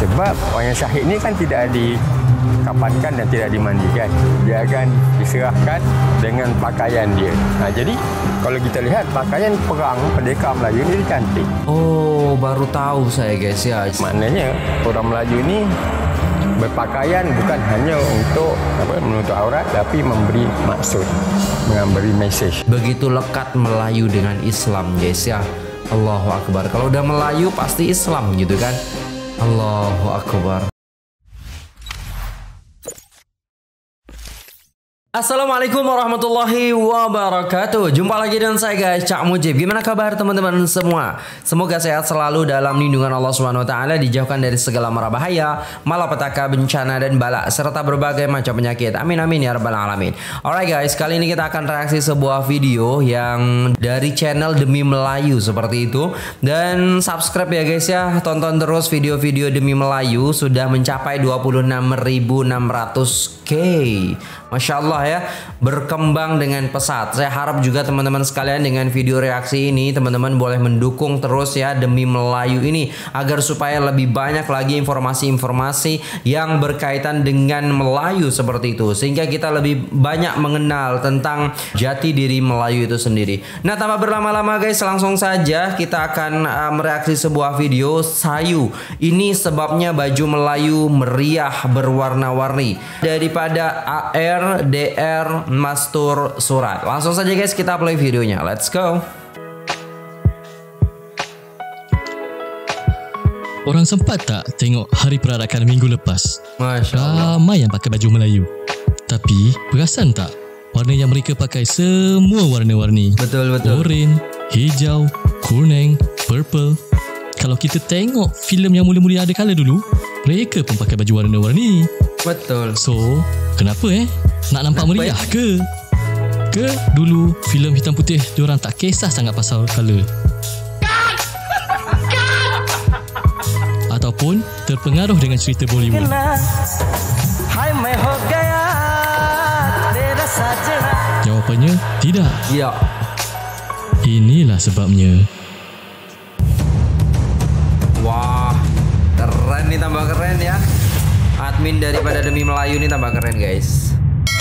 Sebab orang yang syahid ni kan tidak dikapankan dan tidak dimandikan. Dia akan diserahkan dengan pakaian dia. Jadi kalau kita lihat pakaian perang pendekar Melayu ni dia cantik. Oh, baru tahu saya guys ya. Maknanya orang Melayu ni berpakaian bukan hanya untuk menutup aurat, tapi memberi maksud, memberi message. Begitu lekat Melayu dengan Islam guys ya. Allahu Akbar. Kalau udah Melayu pasti Islam gitu kan. Allahu Akbar. Assalamualaikum warahmatullahi wabarakatuh. Jumpa lagi dengan saya guys, Cak Mujib. Gimana kabar teman-teman semua? Semoga sehat selalu dalam lindungan Allah Subhanahu wa taala, dijauhkan dari segala mara bahaya, malapetaka, bencana dan bala serta berbagai macam penyakit. Amin amin ya rabbal alamin. Alright guys, kali ini kita akan reaksi sebuah video yang dari channel Demi Melayu seperti itu. Dan subscribe ya guys ya. Tonton terus video-video Demi Melayu, sudah mencapai 26.600k. Masya Allah ya, berkembang dengan pesat. Saya harap juga teman-teman sekalian dengan video reaksi ini teman-teman boleh mendukung terus ya Demi Melayu ini, agar supaya lebih banyak lagi informasi-informasi yang berkaitan dengan Melayu seperti itu, sehingga kita lebih banyak mengenal tentang jati diri Melayu itu sendiri. Nah, tanpa berlama-lama guys, langsung saja kita akan mereaksi sebuah video Sayu. Ini sebabnya baju Melayu meriah berwarna-warni daripada DR Mastur Surat. Langsung saja guys kita play videonya. Let's go. Orang sempat tak tengok hari perarakan minggu lepas? Masya Allah. Ramai yang pakai baju Melayu. Tapi perasan tak? Warna yang mereka pakai semua warna-warni. Betul. Oranye, hijau, kuning, purple. Kalau kita tengok filem yang mula-mula ada colour dulu, mereka pun pakai baju warna-warni. Betul. So, kenapa nak nampak meriah ke? Ke dulu filem hitam putih diorang tak kisah sangat pasal colour? Ataupun terpengaruh dengan cerita Bollywood? Jawapannya tidak. Ya. Inilah sebabnya. Wah, keren nih, tambah keren ya. Admin daripada Demi Melayu ini tambah keren guys.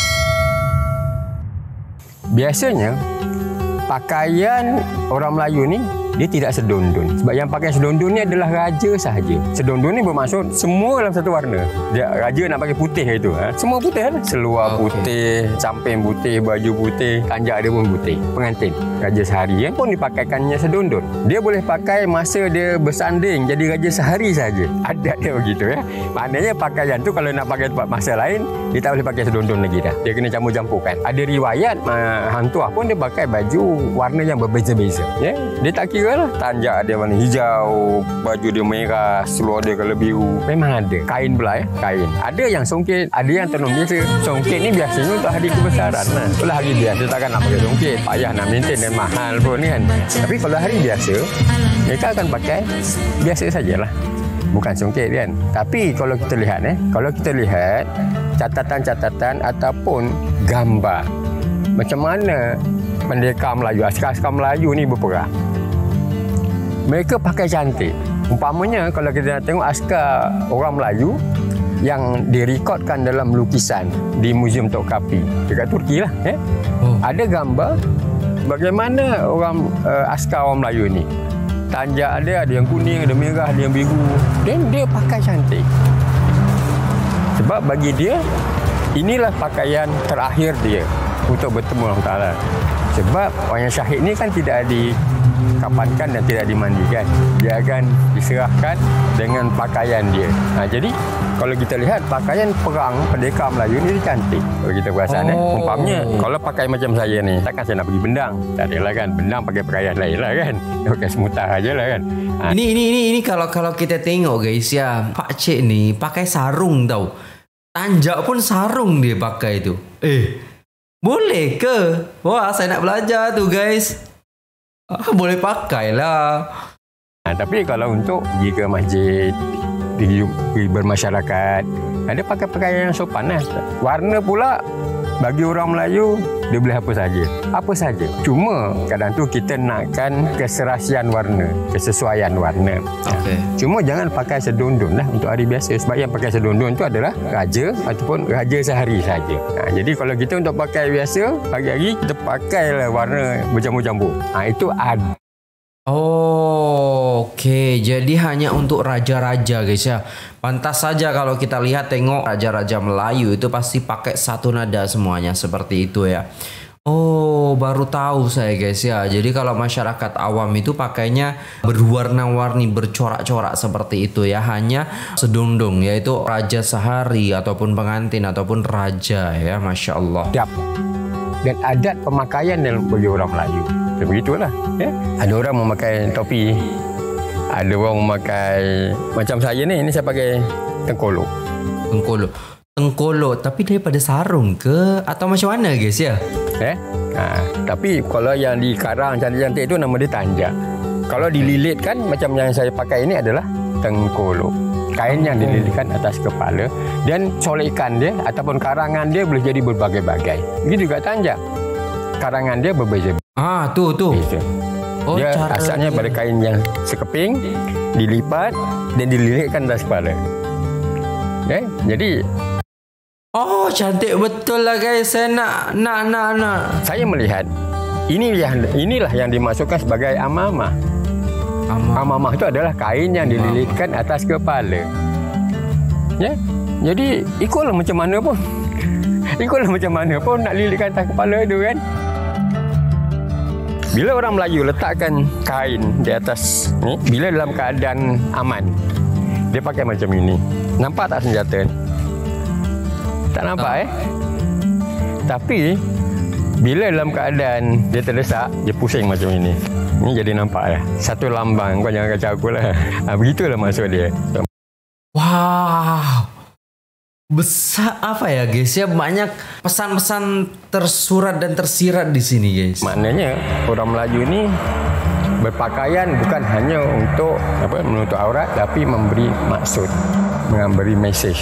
Biasanya pakaian orang Melayu ni dia tidak sedondon. Sebab yang pakai sedondon ni adalah raja sahaja. Sedondon ni bermaksud semua dalam satu warna. Dia raja nak pakai putih itu. Semua putih kan? Seluar putih, samping putih, baju putih, tanjak dia pun putih. Pengantin raja sehari pun dipakaikannya sedondon. Dia boleh pakai masa dia bersanding jadi raja sehari saja. Adat dia begitu ya. Maknanya pakaian tu kalau nak pakai tempat masa lain, dia tak boleh pakai sedondon lagi dah. Dia kena campur-campurkan. Ada riwayat Hang Tuah pun dia pakai baju warna yang berbeza-beza. Ya? Dia tak kira lah. Tanjak dia warna hijau, baju dia merah, seluar dia kalau biru. Memang ada. Kain pula ya. Kain. Ada yang songket, ada yang tenun biasa. Songket ni biasanya untuk hari kebesaran lah. Kalau hari biasa takkan nak pakai songket. Payah nak maintain dan mahal pun ni kan. Tapi kalau hari biasa, mereka akan pakai biasa sajalah. Bukan songket kan. Tapi kalau kita lihat catatan-catatan ataupun gambar macam mana pendekar Melayu, askar-askar Melayu ni berperang. Mereka pakai cantik. Umpamanya kalau kita nak tengok askar orang Melayu yang direkodkan dalam lukisan di Museum Topkapi dekat Turki lah. Ada gambar bagaimana orang askar orang Melayu ni. Tanjak ada yang kuning, ada merah, ada yang biru. Dan dia pakai cantik. Sebab bagi dia, inilah pakaian terakhir dia untuk bertemu Allah Ta'ala. Sebab orang yang syahid ni kan tidak dikapankan dan tidak dimandikan. Dia akan diserahkan dengan pakaian dia. Jadi kalau kita lihat pakaian perang pendekar Melayu ni dia cantik. Kalau kita perasan umpamanya kalau pakai macam saya ni, takkan saya nak pergi bendang. Tak adalah kan. Bendang pakai pakaian lain lah kan. Pakai semutar ajalah kan. Ini kalau kita tengok guys ya, Pak Cik ni pakai sarung tau. Tanjak pun sarung dia pakai tu. Boleh ke? Wah, saya nak belajar tu guys. Boleh pakai lah. Tapi kalau untuk pergi ke masjid, pergi bermasyarakat, ada pakai pakaian yang sopan lah. Warna pula Bagi orang Melayu, dia boleh apa saja. Apa saja. Cuma kadang tu kita nakkan keserasian warna, kesesuaian warna. Okey. Cuma jangan pakai sedondon lah untuk hari biasa. Sebab yang pakai sedondon tu adalah raja ataupun raja sehari saja. Jadi kalau kita untuk pakai biasa, pagi hari kita pakailah warna bercampur-campur. Itu ada. Oh, okey. Jadi hanya untuk raja-raja guys ya. Pantas saja kalau kita lihat tengok raja-raja Melayu itu pasti pakai satu nada semuanya seperti itu ya. Oh, baru tahu saya guys ya. Jadi kalau masyarakat awam itu pakainya berwarna-warni, bercorak-corak seperti itu ya. Hanya sedondong, yaitu raja sehari ataupun pengantin ataupun raja ya. Masya Allah. Adab dan adat pemakaian dalam bagi orang Melayu. Begitulah. Ya. Ada orang memakai topi, ada orang memakai macam saya ni saya pakai tengkolok. Tengkolok tapi daripada sarung ke atau macam mana guys ya? Tapi kalau yang di karang cantik-cantik itu nama dia tanjak. Kalau dililitkan macam yang saya pakai ini adalah tengkolok. Kain yang dililitkan atas kepala dan solekan dia ataupun karangan dia boleh jadi berbagai-bagai. Begitu juga tanjak. Karangan dia berbeza. Tu. Beza. Oh, dia asalnya pada kain yang sekeping, dilipat dan dililitkan atas kepala. Jadi cantik betul lah guys. Saya nak. Saya melihat inilah yang dimasukkan sebagai amamah. Amamah itu adalah kain yang dililitkan atas kepala. Ya. Jadi ikutlah macam mana pun. Nak lilitkan atas kepala itu kan. Bila orang Melayu letakkan kain di atas ni, bila dalam keadaan aman, dia pakai macam ini. Nampak tak senjata? Tak nampak Tapi bila dalam keadaan dia terdesak, dia pusing macam ini. Ini jadi nampak lah. Satu lambang, kau jangan kacau aku lah. Begitulah maksud dia. Wow. Besar apa ya guys ya, banyak pesan-pesan tersurat dan tersirat di sini guys. Maknanya orang Melayu ni berpakaian bukan hanya untuk menutup aurat, tapi memberi maksud, memberi mesej.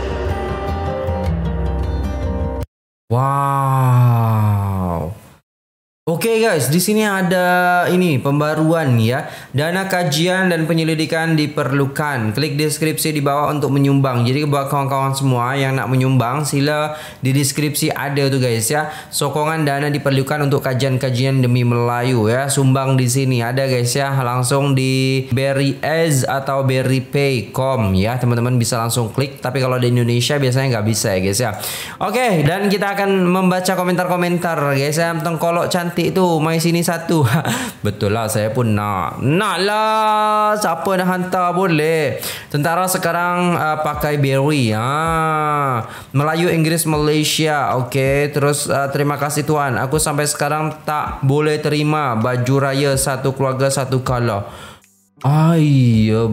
Wow. Oke guys, di sini ada ini pembaruan ya. Dana kajian dan penyelidikan diperlukan. Klik deskripsi di bawah untuk menyumbang. Jadi buat kawan-kawan semua yang nak menyumbang, sila di deskripsi ada tuh guys ya. Sokongan dana diperlukan untuk kajian-kajian demi Melayu ya. Sumbang di sini ada guys ya. Langsung di BerryEz atau BerryPay.com ya. Teman-teman bisa langsung klik. Tapi kalau di Indonesia biasanya nggak bisa ya guys ya. Oke, dan kita akan membaca komentar-komentar guys ya. Tengkolok cantik tu, mai sini satu. Betul lah, saya pun nak lah. Siapa nak hantar boleh. Tentara sekarang pakai Berry. Melayu, Inggris, Malaysia. Okey, terus terima kasih tuan. Aku sampai sekarang tak boleh terima baju raya satu keluarga satu color. Ya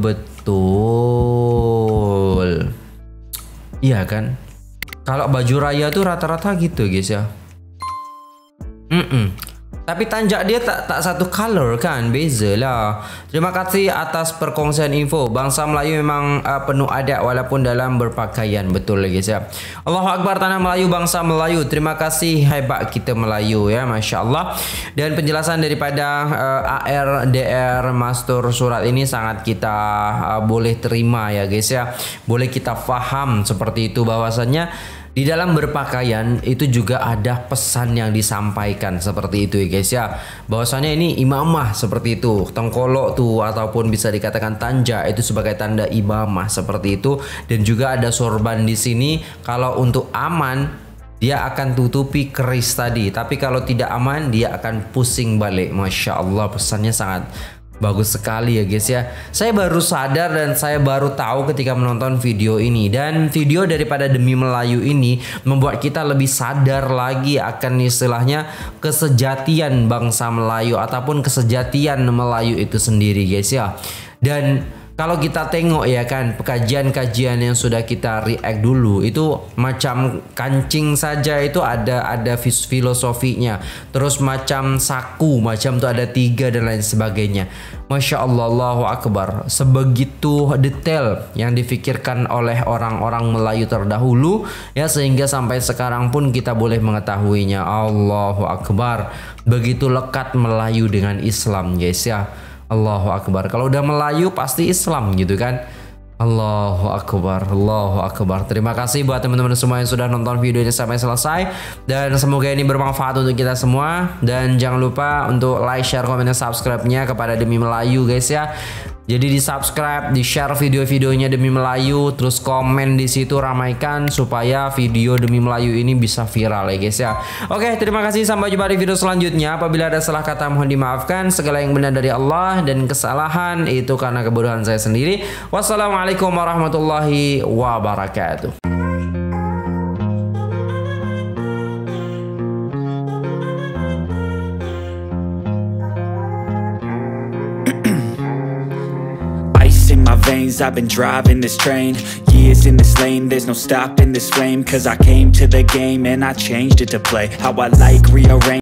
betul. Iya kan? Kalau baju raya tu rata-rata gitu guys ya. Tapi tanjak dia tak satu color kan, beza lah. Terima kasih atas perkongsian info. Bangsa Melayu memang penuh adat walaupun dalam berpakaian. Betul lagi ya. Allahu Akbar, tanah Melayu, bangsa Melayu. Terima kasih, hebat kita Melayu ya, Masya Allah. Dan penjelasan daripada ARDR Mastur Surat ini sangat kita boleh terima ya guys ya. Boleh kita faham seperti itu, bahwasannya di dalam berpakaian itu juga ada pesan yang disampaikan seperti itu ya guys ya. Bahwasannya ini imamah seperti itu. Tengkolok tuh ataupun bisa dikatakan tanja itu sebagai tanda imamah seperti itu. Dan juga ada sorban di sini. Kalau untuk aman dia akan tutupi keris tadi. Tapi kalau tidak aman dia akan pusing balik. Masya Allah, pesannya sangat bagus sekali ya guys ya. Saya baru sadar dan saya baru tahu ketika menonton video ini. Dan video daripada Demi Melayu ini membuat kita lebih sadar lagi akan istilahnya kesejatian bangsa Melayu ataupun kesejatian Melayu itu sendiri guys ya. Dan Kalau kita tengok ya kan kajian-kajian yang sudah kita react dulu itu macam kancing saja itu ada filosofinya. Terus macam saku macam tuh ada 3 dan lain sebagainya. Masya Allah, Allahu Akbar. Sebegitu detail yang difikirkan oleh orang-orang Melayu terdahulu ya, sehingga sampai sekarang pun kita boleh mengetahuinya. Allahu Akbar. Begitu lekat Melayu dengan Islam guys ya. Allahu Akbar. Kalau udah Melayu pasti Islam gitu kan. Allahu Akbar, Allahu Akbar. Terima kasih buat teman-teman semua yang sudah nonton video ini sampai selesai, dan semoga ini bermanfaat untuk kita semua. Dan jangan lupa untuk like, share, komen, dan subscribe-nya kepada Demi Melayu guys ya. Jadi di subscribe, di share video-videonya Demi Melayu, terus komen di situ, ramaikan supaya video Demi Melayu ini bisa viral ya guys ya. Oke, terima kasih, sampai jumpa di video selanjutnya. Apabila ada salah kata mohon dimaafkan. Segala yang benar dari Allah dan kesalahan itu karena kebodohan saya sendiri. Wassalamualaikum warahmatullahi wabarakatuh. In my veins, I've been driving this train, years in this lane, there's no stopping this flame, cause I came to the game and I changed it to play how I like, rearrange